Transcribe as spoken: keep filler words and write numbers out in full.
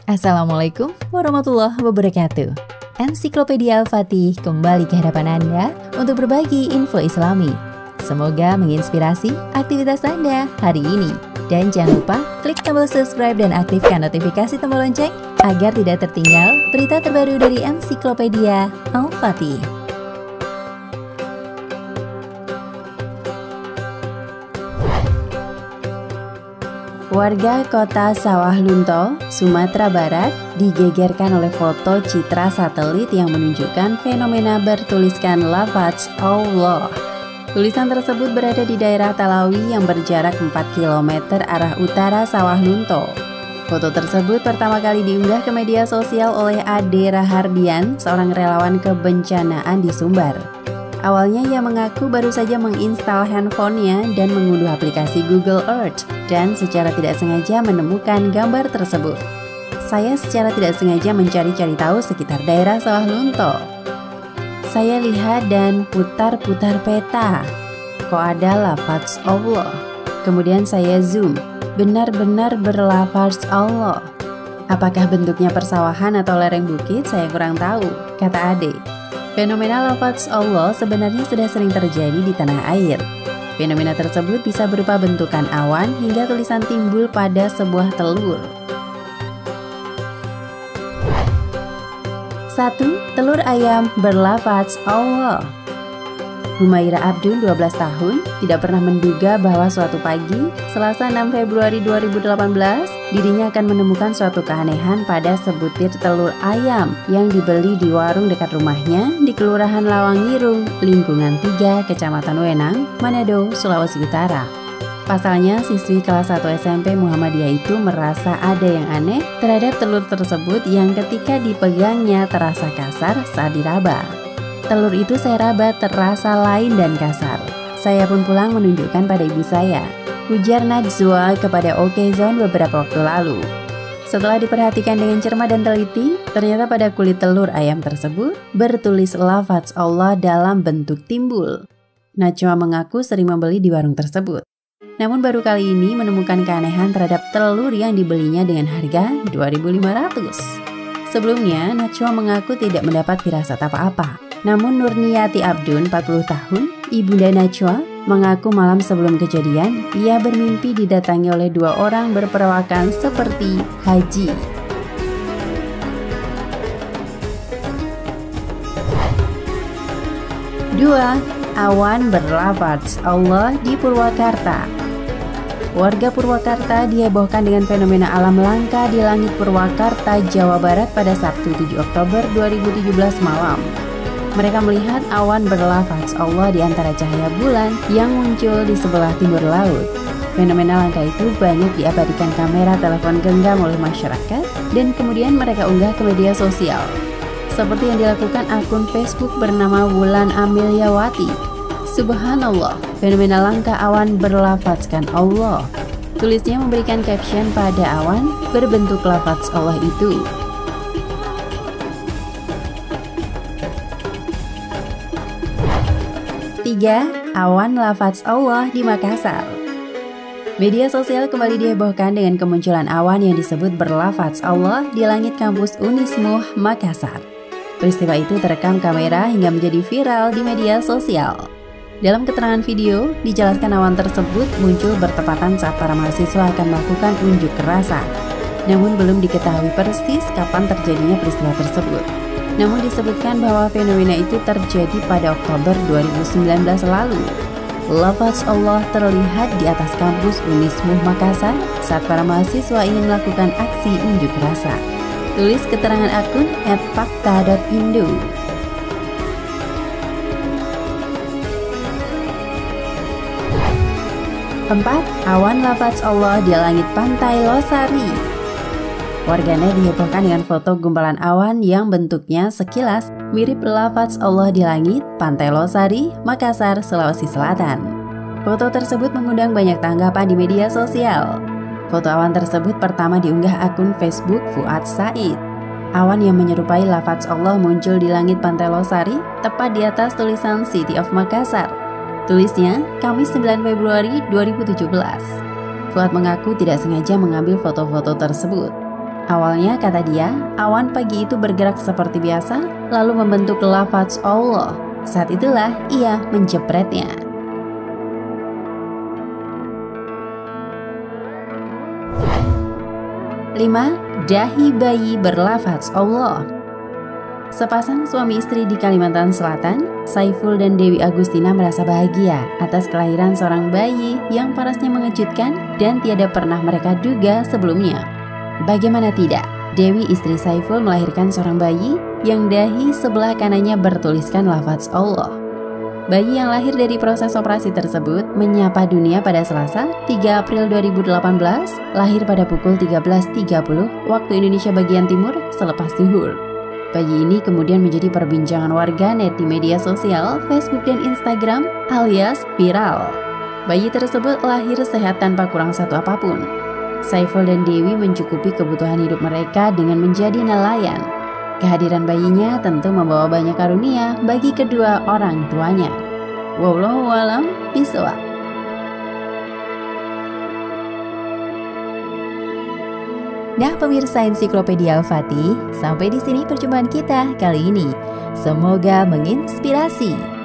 Assalamualaikum warahmatullahi wabarakatuh. Ensiklopedia Al-Fatih kembali ke hadapan Anda untuk berbagi info Islami. Semoga menginspirasi aktivitas Anda hari ini. Dan jangan lupa klik tombol subscribe dan aktifkan notifikasi tombol lonceng agar tidak tertinggal berita terbaru dari Ensiklopedia Al-Fatih. Warga kota Sawah Lunto, Sumatera Barat digegerkan oleh foto citra satelit yang menunjukkan fenomena bertuliskan lafaz Allah. Tulisan tersebut berada di daerah Talawi yang berjarak empat kilometer arah utara Sawah Lunto. Foto tersebut pertama kali diunggah ke media sosial oleh Ade Rahardian, seorang relawan kebencanaan di Sumbar. Awalnya ia mengaku baru saja menginstal handphonenya dan mengunduh aplikasi Google Earth dan secara tidak sengaja menemukan gambar tersebut. Saya secara tidak sengaja mencari-cari tahu sekitar daerah Sawah Lunto. Saya lihat dan putar-putar peta. Kok ada lafaz Allah? Kemudian saya zoom. Benar-benar berlafaz Allah. Apakah bentuknya persawahan atau lereng bukit? Saya kurang tahu, kata Ade. Fenomena lafaz Allah sebenarnya sudah sering terjadi di tanah air. Fenomena tersebut bisa berupa bentukan awan hingga tulisan timbul pada sebuah telur. satu. Telur ayam berlafaz Allah. Humaira Abdul, dua belas tahun, tidak pernah menduga bahwa suatu pagi, Selasa enam Februari dua ribu delapan belas, dirinya akan menemukan suatu keanehan pada sebutir telur ayam yang dibeli di warung dekat rumahnya di Kelurahan Lawangirung, Lingkungan tiga, Kecamatan Wenang, Manado, Sulawesi Utara. Pasalnya, siswi kelas satu S M P Muhammadiyah itu merasa ada yang aneh terhadap telur tersebut yang ketika dipegangnya terasa kasar saat diraba. Telur itu saya raba terasa lain dan kasar. Saya pun pulang menunjukkan pada ibu saya, ujar Najwa kepada Okezone beberapa waktu lalu. Setelah diperhatikan dengan cermat dan teliti, ternyata pada kulit telur ayam tersebut bertulis lafaz Allah dalam bentuk timbul. Najwa mengaku sering membeli di warung tersebut. Namun baru kali ini menemukan keanehan terhadap telur yang dibelinya dengan harga dua ribu lima ratus. Sebelumnya, Najwa mengaku tidak mendapat firasat apa-apa. Namun Nurniati Abdun, empat puluh tahun, ibunda Najwa, mengaku malam sebelum kejadian, ia bermimpi didatangi oleh dua orang berperawakan seperti haji. dua. Awan berlafaz Allah di Purwakarta. Warga Purwakarta dihebohkan dengan fenomena alam langka di langit Purwakarta, Jawa Barat pada Sabtu tujuh Oktober dua ribu tujuh belas malam. Mereka melihat awan berlafaz Allah di antara cahaya bulan yang muncul di sebelah timur laut. Fenomena langka itu banyak diabadikan kamera telepon genggam oleh masyarakat dan kemudian mereka unggah ke media sosial. Seperti yang dilakukan akun Facebook bernama Wulan Ameliawati. Subhanallah, fenomena langka awan berlafazkan Allah. Tulisnya memberikan caption pada awan berbentuk lafaz Allah itu. tiga. Awan lafaz Allah di Makassar. Media sosial kembali dihebohkan dengan kemunculan awan yang disebut berlafaz Allah di langit kampus Unismuh, Makassar. Peristiwa itu terekam kamera hingga menjadi viral di media sosial. Dalam keterangan video, dijelaskan awan tersebut muncul bertepatan saat para mahasiswa akan melakukan unjuk rasa. Namun belum diketahui persis kapan terjadinya peristiwa tersebut. Namun disebutkan bahwa fenomena itu terjadi pada Oktober dua ribu sembilan belas lalu. Lafaz Allah terlihat di atas kampus Unismuh Makassar saat para mahasiswa ingin melakukan aksi unjuk rasa. Tulis keterangan akun et fakta dot indo. empat. Awan lafaz Allah di langit pantai Losari. Warganet dihebohkan dengan foto gumpalan awan yang bentuknya sekilas mirip lafaz Allah di langit pantai Losari, Makassar, Sulawesi Selatan. Foto tersebut mengundang banyak tanggapan di media sosial. Foto awan tersebut pertama diunggah akun Facebook Fuad Said. Awan yang menyerupai lafaz Allah muncul di langit pantai Losari, tepat di atas tulisan City of Makassar. Tulisnya, Kamis sembilan Februari dua ribu tujuh belas. Fuad mengaku tidak sengaja mengambil foto-foto tersebut. Awalnya, kata dia, awan pagi itu bergerak seperti biasa, lalu membentuk lafaz Allah. Saat itulah ia menjepretnya. lima. Dahi bayi berlafaz Allah. Sepasang suami istri di Kalimantan Selatan, Saiful dan Dewi Agustina merasa bahagia atas kelahiran seorang bayi yang parasnya mengejutkan dan tiada pernah mereka duga sebelumnya. Bagaimana tidak, Dewi istri Saiful melahirkan seorang bayi yang dahi sebelah kanannya bertuliskan lafaz Allah. Bayi yang lahir dari proses operasi tersebut menyapa dunia pada Selasa, tiga April dua ribu delapan belas, lahir pada pukul tiga belas tiga puluh waktu Indonesia bagian timur selepas zuhur. Bayi ini kemudian menjadi perbincangan warganet di media sosial, Facebook dan Instagram alias viral. Bayi tersebut lahir sehat tanpa kurang satu apapun. Saiful dan Dewi mencukupi kebutuhan hidup mereka dengan menjadi nelayan. Kehadiran bayinya tentu membawa banyak karunia bagi kedua orang tuanya. Wallahu a'lam bishawab. Nah, pemirsa Ensiklopedia Al-Fatih, sampai di sini perjumpaan kita kali ini. Semoga menginspirasi.